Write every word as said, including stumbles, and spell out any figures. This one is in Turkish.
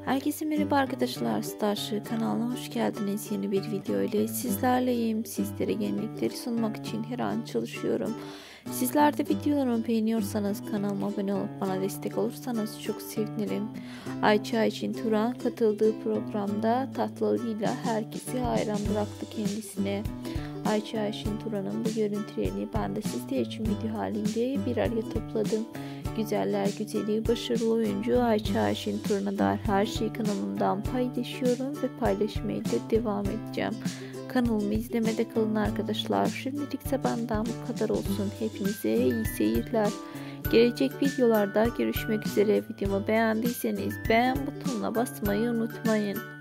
Herkese merhaba arkadaşlar, Starship kanalına hoş geldiniz. Yeni bir video ile sizlerleyim. Sizlere yenilikleri sunmak için her an çalışıyorum. Sizler de videolarımı beğeniyorsanız kanalıma abone olup bana destek olursanız çok sevinirim. Ayça Ayçin Turan katıldığı programda tatlılığıyla herkesi hayran bıraktı kendisine. Ayça Ayçin Turan'ın bu görüntülerini ben de sizler için video halinde bir araya topladım. Güzeller güzeli, başarılı oyuncu Ayça Ayçin Turan'a dair her şeyi kanalımdan paylaşıyorum ve paylaşmaya da devam edeceğim. Kanalımı izlemede kalın arkadaşlar. Şimdilik benden bu kadar olsun. Hepinize iyi seyirler. Gelecek videolarda görüşmek üzere. Videomu beğendiyseniz beğen butonuna basmayı unutmayın.